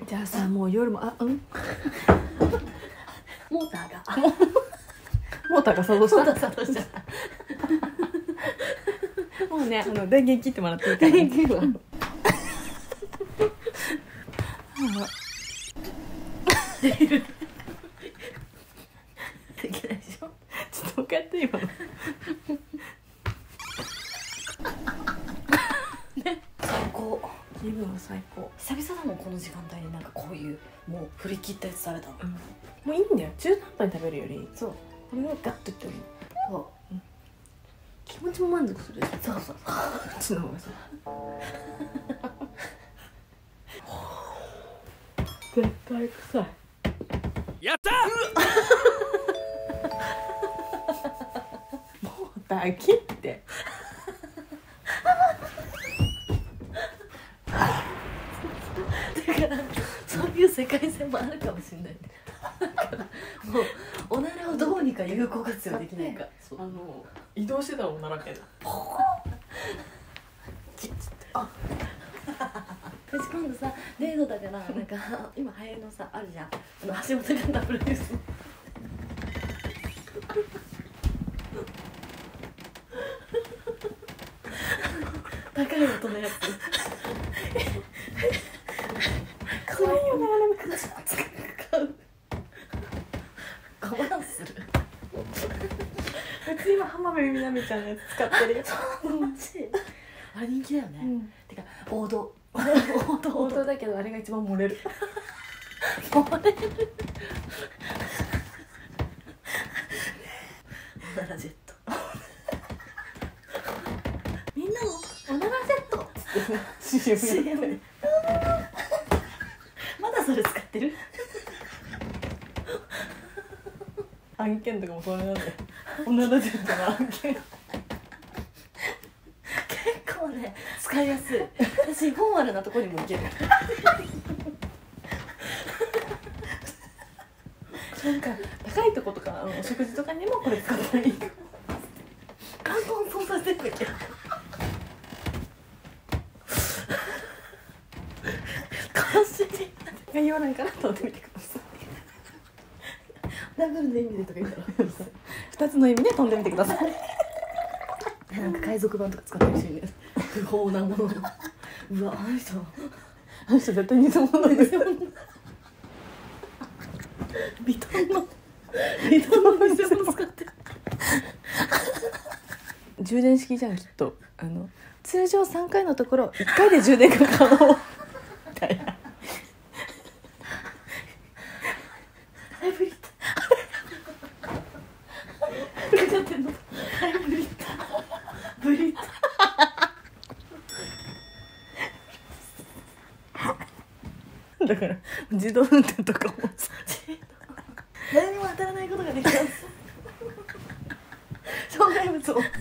じゃあさ、もう夜もモーターがモーターが作動した。 モーター作動しちゃった。 もうね、電源切ってもらっていいかな。 電源はできる。できないでしょ。 ちょっともう一回やって今の。 ね、最高。 気分は最高。 久々だもん、この時間帯になんかこういうもう振り切ったやつ食べたの。 もういいんだよ。中途半端に食べるより、 そう、 これをガッといってもいい。 そう、 気持ちも満足する。 そうそうそう。 こっちの方がさ。絶対臭い。 やったもうだ切って。 だからそういう世界線もあるかもしれないね。だからもうおならをどうにか有効活用できないか。そう移動手段を並べる。 私今度さ、デートだからなんか今流行りのさあるじゃん、橋本環奈プロデュースの高い音のやつ。 可愛いよね、あれ。 買う。我慢する。 うち今浜辺美波ちゃんのやつ使ってるよ。 あれ人気だよね。てか王道。王道だけど、あれが一番漏れる。 漏れる。おならジェット。みんなもおならジェット。CM。まだそれ使ってる？ 案件とかもそれなんだよ。おならジェットの案件。 結構ね、使いやすい。私フォーマルなとこにも行ける。 なんか高いとことかお食事とかにもこれ使ったらいいかも。 簡単操作してるんだけど。感じに概要欄から飛んでみてください。 ダブルの意味でとか言うから 2つの意味で飛んでみてください。 なんか海賊版とか使ってるしね。不法なもの。うわ、あの人絶対偽物ですよ。 ビトンの偽物使ってる。 充電式じゃん、きっと。通常3回のところ1回で充電が可能みたいな。 ハイブリッド。使っちゃってんの。ハイブリッド。ブリッド。 だから自動運転とかもさ、 誰にも当たらないことができます。障害物を。